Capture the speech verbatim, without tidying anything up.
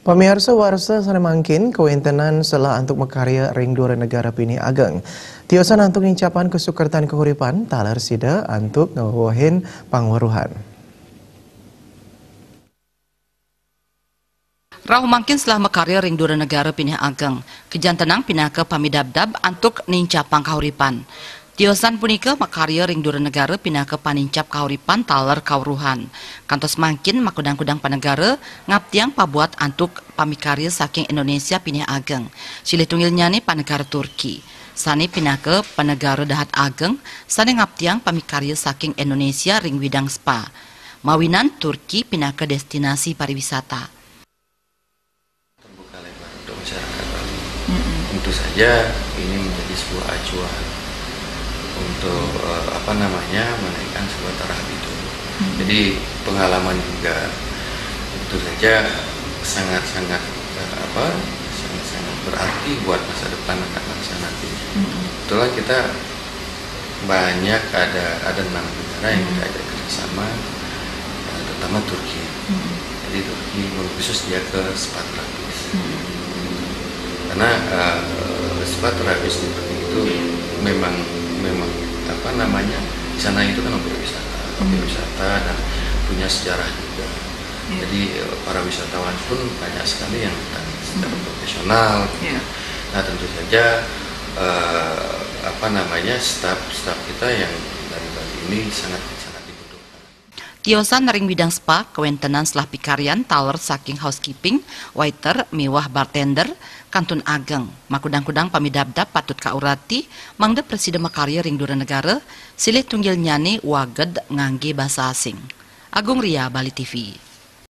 Pemirsa warsa sana mangkin kewentenan selah untuk mekarya ring dua negara Pini Ageng. Tiosan untuk nincapan kesukertan kehuripan talar sida untuk ngawahin pangwaruhan. Rau mangkin setelah mekarya ring dua negara Pini Ageng, kejantenang pindah ke pamidabdab untuk nincapang kahuripan. Tiosan punika makarya ring dua negara pindah ke panincap kahuripan taler kauruhan. Kantos mangkin makudang-kudang panegara ngaptiang pabuat antuk pamikarya saking Indonesia Pini Ageng. Silih tunggilnya nih panegara Turki. Sani pindah ke panegara Dahat Ageng, sani ngaptiang pamikarya saking Indonesia ring widang spa. Mawinan Turki pindah ke destinasi pariwisata. Terbuka lebar untuk masyarakat Bali. Mm-hmm. Tentu saja ini menjadi sebuah acuan untuk uh, apa namanya menaikkan sebuah taraf itu. Hmm. Jadi pengalaman juga tentu saja sangat-sangat uh, apa sangat-sangat berarti buat masa depan anak bangsa nanti. Hmm. Itulah kita banyak ada ada enam negara yang kita ajak kerjasama, uh, terutama Turki. Hmm. Jadi Turki khusus dia ke sepatu lapis. Hmm. Karena uh, sepatu lapis seperti itu memang memang apa namanya di sana itu kan objek wisata, objek hmm. wisata dan punya sejarah juga. Yeah. Jadi para wisatawan pun banyak sekali yang datang secara hmm. profesional. Yeah. Nah tentu saja uh, apa namanya staf-staf kita yang dari Bali ini sangat sangat dibutuhkan. Tiosan ring bidang spa kewentenan selah pikarian taler saking housekeeping, waiter, miwah bartender, Kantun Ageng, makudang-kudang pamidabdab patut kaurati, mangda presiden makarya ring dua negara, silih tunggil nyane waged ngangge bahasa asing. Agung Ria, Bali T V.